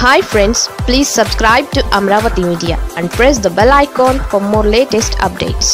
Hi friends, please subscribe to Amravati Media and press the bell icon for more latest updates.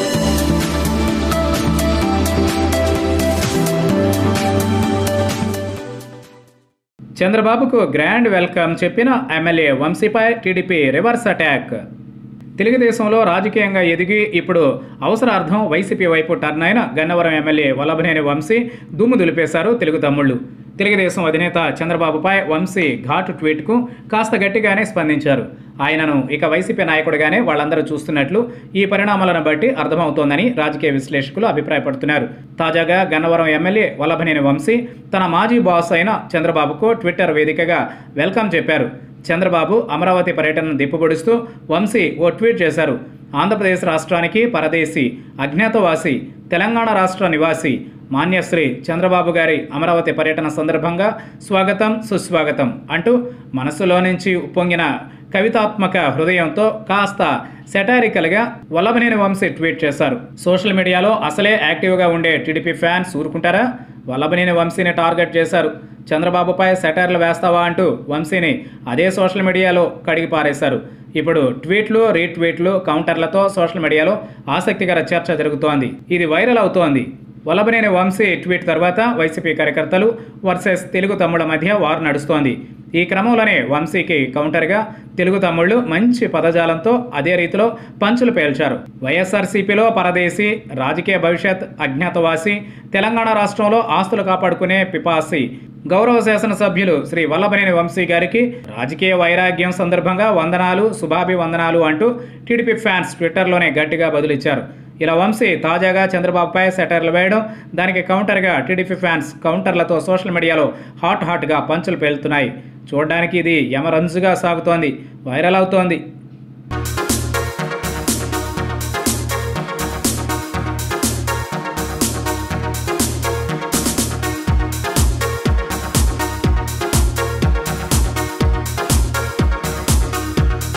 చంద్రబాబుకు grand welcome చెప్పిన MLA వంశీపై TDP reverse attack. తెలుగుదేశంలో రాజకీయంగా ఎదిగి ఇప్పుడు అవసరార్థం YCP వైపు టర్న్ అయిన గన్నవరం ఎమ్మెల్యే వల్లభనేని వంశీ దుమ్ము దులిపేశారు తెలుగు తమ్ముళ్ళు. తెలుగుదేశం అధినేత చంద్రబాబుపై వంశీ ఘాటు ట్వీట్కు కాస్త గట్టిగానే స్పందించారు. ఆయనను ఇక వైసీపీ నాయకుడిగానే వాళ్ళందరూ చూస్తున్నట్లు ఈ పరిణామాలను బట్టి అర్థమవుతోందని రాజకీయ విశ్లేషకులు అభిప్రాయపడుతున్నారు. తాజాగా గన్నవరం ఎమ్మెల్యే వల్లభనేని వంశీ తన మాజీ బాస్ అయిన చంద్రబాబుకు ట్విట్టర్ వేదికగా వెల్కమ్ చెప్పారు. చంద్రబాబు అమరావతి పర్యటనను దిప్పుబొడుస్తూ వంశీ ఓ ట్వీట్ చేశారు. ఆంధ్రప్రదేశ్ రాష్ట్రానికి పరదేశీ, అజ్ఞాతవాసి, తెలంగాణ రాష్ట్ర నివాసి మాన్యశ్రీ చంద్రబాబు గారి అమరావతి పర్యటన సందర్భంగా స్వాగతం సుస్వాగతం అంటూ మనసులో నుంచి ఉప్పొంగిన కవితాత్మక హృదయంతో కాస్త సెటారికల్గా వల్లభనేని వంశీ ట్వీట్ చేశారు. సోషల్ మీడియాలో అసలే యాక్టివ్గా ఉండే టీడీపీ ఫ్యాన్స్ ఊరుకుంటారా? వల్లభనేని వంశీని టార్గెట్ చేశారు. చంద్రబాబుపై సెటైర్లు వేస్తావా అంటూ వంశీని అదే సోషల్ మీడియాలో కడిగి పారేశారు. ఇప్పుడు ట్వీట్లు, రీట్వీట్లు, కౌంటర్లతో సోషల్ మీడియాలో ఆసక్తికర చర్చ జరుగుతోంది. ఇది వైరల్ అవుతోంది. వల్లభనేని వంశీ ట్వీట్ తర్వాత వైసీపీ కార్యకర్తలు వర్సెస్ తెలుగు తమ్ముళ్ల మధ్య వార్ నడుస్తోంది. ఈ క్రమంలోనే వంశీకి కౌంటర్గా తెలుగు తమ్ముళ్లు మంచి పదజాలంతో అదే రీతిలో పంచులు పేల్చారు. వైఎస్ఆర్సీపీలో పరదేశీ, రాజకీయ భవిష్యత్ అజ్ఞాతవాసి, తెలంగాణ రాష్ట్రంలో ఆస్తులు కాపాడుకునే పిపాసి గౌరవ శాసనసభ్యులు శ్రీ వల్లభనేని వంశీ గారికి రాజకీయ వైరాగ్యం సందర్భంగా వందనాలు, శుభాభివందనాలు అంటూ టీడీపీ ఫ్యాన్స్ ట్విట్టర్లోనే గట్టిగా బదులిచ్చారు. ఇలా వంశీ తాజాగా చంద్రబాబుపై సెటైర్లు వేయడం, దానికి కౌంటర్గా టీడీపీ ఫ్యాన్స్ కౌంటర్లతో సోషల్ మీడియాలో హాట్గా పంచులు పేలుతున్నాయి. చూడడానికి ఇది యమరంజుగా సాగుతోంది, వైరల్ అవుతోంది.